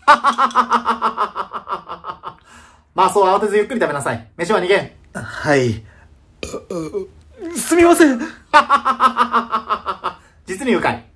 まあそう慌てずゆっくり食べなさい。飯は2軒。 はい。すみません。 実に愉快。